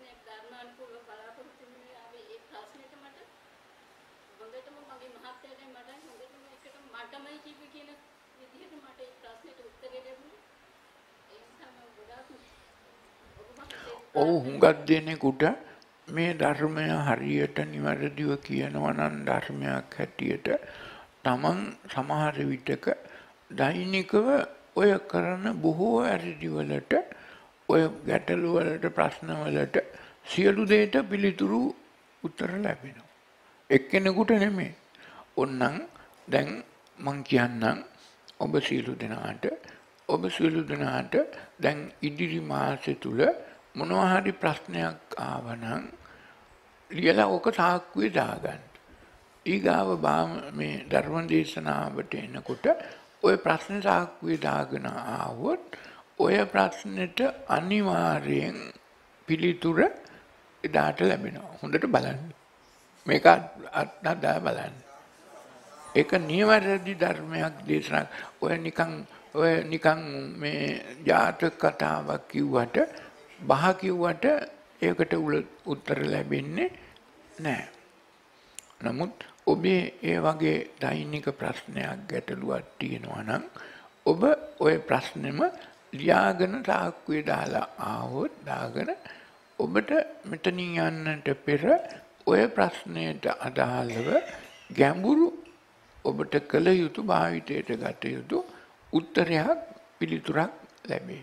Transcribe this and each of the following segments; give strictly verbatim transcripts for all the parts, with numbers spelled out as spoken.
ප්‍රශ්නයක් ධර්මානුකූලව බලාපොරොත්තු වෙන්නේ ආවේ ඒ ප්‍රශ්නෙට මට හොඳටම මගේ මහත්තයාටයි මටයි හොඳටම එකට මටමයි කිව්වේ කියන විදිහට මට ඒ ප්‍රශ්නෙට උත්තරේ ලැබුණා. ඒ නිසා මම ගොඩාක් ඔබ මහත්තයා ඔව් හුඟක් දෙනෙකුට මේ ධර්මය හරියට නිවැරදිව කියනවා නම් ධර්මයක් හැටියට තමන් සමහර විටක දෛනිකව ඔය කරන බොහෝ වැරදි වලට ඔය ගැටලු වලට ප්‍රශ්න වලට සියලු දේට පිළිතුරු උත්තර ලැබෙනවා. එක්කෙනෙකුට නෙමෙයි. ඕන්නම් දැන් මං කියන්නම් ඔබ සියලු දෙනාට ඔබ සියලු දෙනාට දැන් ඉදිරි මාසෙ තුල මොනවා හරි ප්‍රශ්නයක් ආවනම් ලියලා ඔක සාක්කුවේ දාගන්න. ඊගාව මේ ධර්ම දේශනාවට එනකොට ඔය ප්‍රශ්න සාක්කුවේ දාගෙන ආවොත් ඔය ප්‍රශ්නෙට අනිවාර්යෙන් පිළිතුර එදාට ලැබෙනවා. හොඳට බලන්න. මේක අත්දැක බලන්න. ඒක නිවැරදි ධර්මයක් දේශනා ඔය නිකන් ඔය නිකන් මේ ජාතක කතාවක් කිව්වට බහ කිව්වට ඒකට උත්තර ලැබෙන්නේ නැහැ. නමුත් ඔබේ ඒ වගේ දෛනික ප්‍රශ්නයක් ගැටලුවක් තියෙනවා නම් ඔබ ওই ප්‍රශ්නෙම ලියාගෙන තාක්කුවේ දාලා ආවොත් දාගෙන ඔබට මෙතනින් යන්නට පෙර ඔය ප්‍රශ්නයට අදාළව ගැඹුරු ඔබට කළ යුතු භාවිතයට ගත යුතු උත්තරයක් පිළිතුරක් ලැබේ.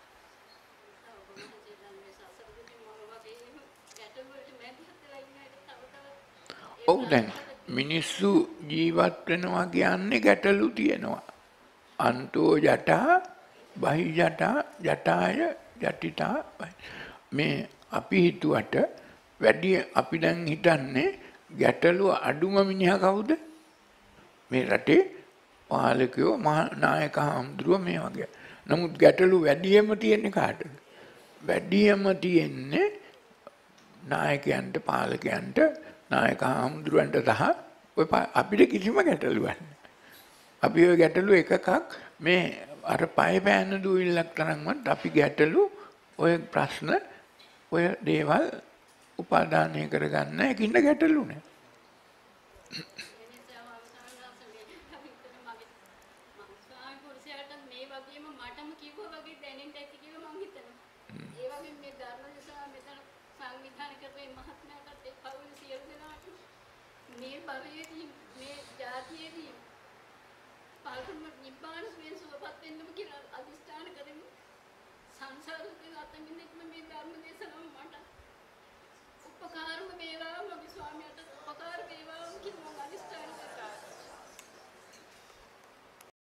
ඔව් දැන් මිනිස්සු ජීවත් වෙනවා කියන්නේ ගැටලු තියෙනවා. අන්තෝ ජටා බහි ජටා ජටාය ජටිතා මේ අපි හිතුවට වැඩි අපි දැන් හිතන්නේ ගැටලුව අඩුම මිනිහා කවුද? මේ රටේ පාලකයෝ නායක හඳුරුව මේ වගේ. නමුත් ගැටලු වැඩියම තියෙන්නේ කාටද? වැඩියම තියෙන්නේ නායකයන්ට පාලකයන්ට නායක හඳුරුවන්ට සහ ඔය අපිට කිසිම ගැටලුවක් නැහැ. අපි ඔය ගැටලු එකකක් මේ අර පය පෑන දුවිල්ලක් තරම්වත් අපි ගැටලු ඔය ප්‍රශ්න ඔය දේවල් උපාදානය කරගන්න එකින්ද ගැටලු නෑ. මේ භවයේදී මේ ජාතියේදී පල්කම නිබ්බාන සුවෙන් සුවපත් වෙන්නම